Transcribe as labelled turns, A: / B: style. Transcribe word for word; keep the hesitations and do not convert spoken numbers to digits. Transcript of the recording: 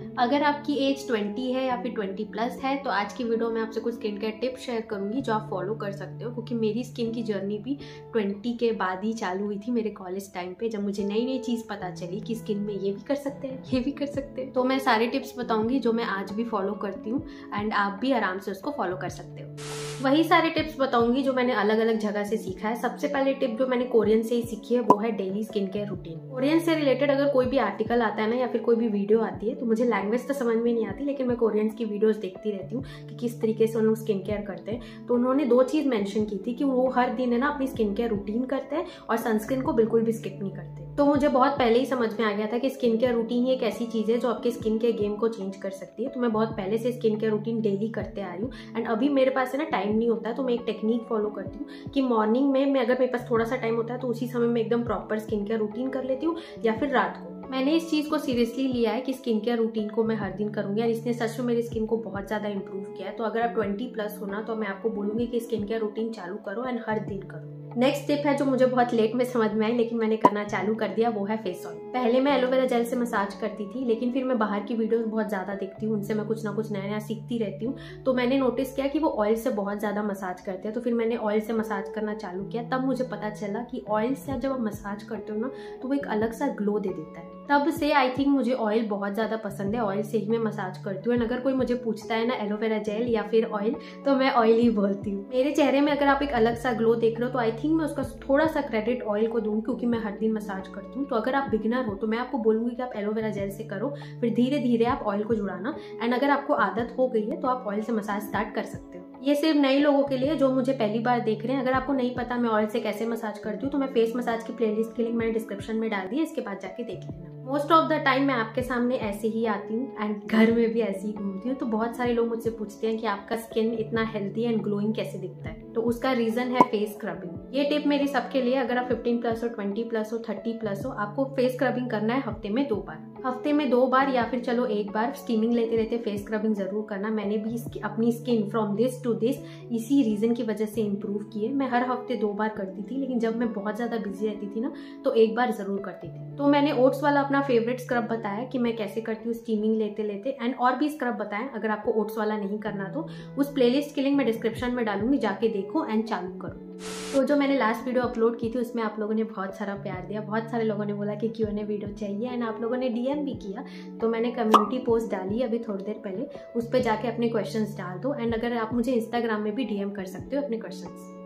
A: अगर आपकी as twenty है या फिर ट्वेंटी प्लस है तो आज की वीडियो में आपसे कुछ स्किन केयर टिप्स शेयर करूंगी जो आप फॉलो कर सकते हो, क्योंकि मेरी स्किन की जर्नी भी ट्वेंटी के बाद ही चालू हुई थी मेरे कॉलेज टाइम पे, जब मुझे नई नई चीज़ पता चली कि स्किन में ये भी कर सकते हैं ये भी कर सकते हैं। तो मैं सारे टिप्स बताऊंगी जो मैं आज भी फॉलो करती हूँ एंड आप भी आराम से उसको फॉलो कर सकते हो। वही सारे टिप्स बताऊंगी जो मैंने अलग अलग जगह से सीखा है। सबसे पहले टिप जो मैंने कोरियन से ही सीखी है वो है daily skin care routine. Korean से रिलेटेड अगर कोई भी आर्टिकल आता है ना या फिर कोई भी वीडियो आती है तो मुझे लैंग्वेज तो समझ में नहीं आती, लेकिन मैं कोरियंस की वीडियोस देखती रहती हूँ कि किस तरीके से उन लोग स्किन केयर करते हैं। तो उन्होंने दो चीज मेंशन की थी कि वो हर दिन है ना अपनी स्किन केयर रूटीन करते हैं और सनस्क्रीन को बिल्कुल भी स्किप नहीं करते। तो मुझे बहुत पहले ही समझ में आ गया था कि स्किन केयर रूटीन ही एक ऐसी चीज है जो आपके स्किन के गेम को चेंज कर सकती है। तो मैं बहुत पहले से स्किन केयर रूटीन डेली करते आ रही हूँ एंड अभी मेरे पास है ना टाइम नहीं होता है तो मैं एक टेक्निक फॉलो करती हूँ कि मॉर्निंग में मैं अगर मेरे पास थोड़ा सा टाइम होता है तो उसी समय मैं एकदम प्रॉपर स्किन केयर रूटीन कर लेती हूँ, या फिर रात को। मैंने इस चीज को सीरियसली लिया है कि स्किन केयर रूटीन को मैं हर दिन करूंगी और इसने सच में मेरी स्किन को बहुत ज्यादा इंप्रूव किया है। तो अगर आप ट्वेंटी प्लस हो ना तो मैं आपको बोलूंगी कि स्किन केयर रूटीन चालू करो एंड हर दिन करो। नेक्स्ट टिप है जो मुझे बहुत लेट में समझ में आई लेकिन मैंने करना चालू कर दिया, वो है फेस ऑयल। पहले मैं एलोवेरा जेल से मसाज करती थी, लेकिन फिर मैं बाहर की वीडियोस बहुत ज्यादा देखती हूँ, उनसे मैं कुछ ना कुछ नया नया सीखती रहती हूँ। तो मैंने नोटिस किया कि वो ऑयल से बहुत ज्यादा मसाज करते हैं, तो फिर मैंने ऑयल से मसाज करना चालू किया। तब मुझे पता चला कि ऑयल से जब आप मसाज करते हो ना तो वो एक अलग सा ग्लो दे देता है। तब से आई थिंक मुझे ऑयल बहुत ज्यादा पसंद है, ऑयल से ही मैं मसाज करती हूँ। अगर कोई मुझे पूछता है ना एलोवेरा जेल या फिर ऑयल तो मैं ऑयल ही बोलती हूँ। मेरे चेहरे में अगर आप एक अलग सा ग्लो देख रहे हो तो आई थिंक मैं उसका थोड़ा सा क्रेडिट ऑयल को दूंगी, क्योंकि मैं हर दिन मसाज करती हूँ। तो अगर आप बिगिनर हो तो मैं आपको बोलूंगी कि आप एलोवेरा जेल से करो, फिर धीरे धीरे आप ऑयल को जुड़ाना एंड अगर आपको आदत हो गई है तो आप ऑयल से मसाज स्टार्ट कर सकते हो। ये सिर्फ नए लोगों के लिए जो मुझे पहली बार देख रहे हैं। अगर आपको नहीं पता मैं ऑयल से कैसे मसाज करती हूँ तो मैं फेस मसाज की प्लेलिस्ट की लिंक मैंने डिस्क्रिप्शन में डाल दी है, इसके बाद जाके देख लेना। मोस्ट ऑफ द टाइम मैं आपके सामने ऐसे ही आती हूँ एंड घर में भी ऐसे ही घूमती हूँ। तो बहुत सारे लोग मुझसे पूछते हैं कि आपका स्किन इतना हेल्दी एंड ग्लोइंग कैसे दिखता है, तो उसका रीजन है फेस स्क्रबिंग। ये टिप मेरी सबके लिए, अगर आप फिफ्टीन प्लस हो, ट्वेंटी प्लस हो, थर्टी प्लस हो, आपको फेस स्क्रबिंग करना है हफ्ते में दो बार। हफ्ते में दो बार या फिर चलो एक बार स्टीमिंग लेते रहते फेस स्क्रबिंग जरूर करना। मैंने भी अपनी skin from this to this इसी रीजन की वजह से इम्प्रूव की है। मैं हर हफ्ते दो बार करती थी, लेकिन जब मैं बहुत ज्यादा बिजी रहती थी ना तो एक बार जरूर करती थी। तो मैंने ओट्स वाला अपना फेवरेट स्क्रब बताया कि मैं कैसे करती हूँ स्टीमिंग लेते लेते, एंड और भी स्क्रब बताएं। अगर आपको ओट्स वाला नहीं करना तो उस प्लेलिस्ट की लिंक मैं डिस्क्रिप्शन में डालूंगी, जाके देखो एंड चालू करो। तो जो मैंने लास्ट वीडियो अपलोड की थी उसमें आप लोगों ने बहुत सारा प्यार दिया, बहुत सारे लोगों ने बोला कि क्यू एंड ए वीडियो चाहिए एंड आप लोगों ने डीएम भी किया। तो मैंने कम्युनिटी पोस्ट डाली अभी थोड़ी देर पहले, उस पर जाके अपने क्वेश्चंस डाल दो एंड अगर आप मुझे इंस्टाग्राम में भी डीएम कर सकते हो अपने क्वेश्चंस।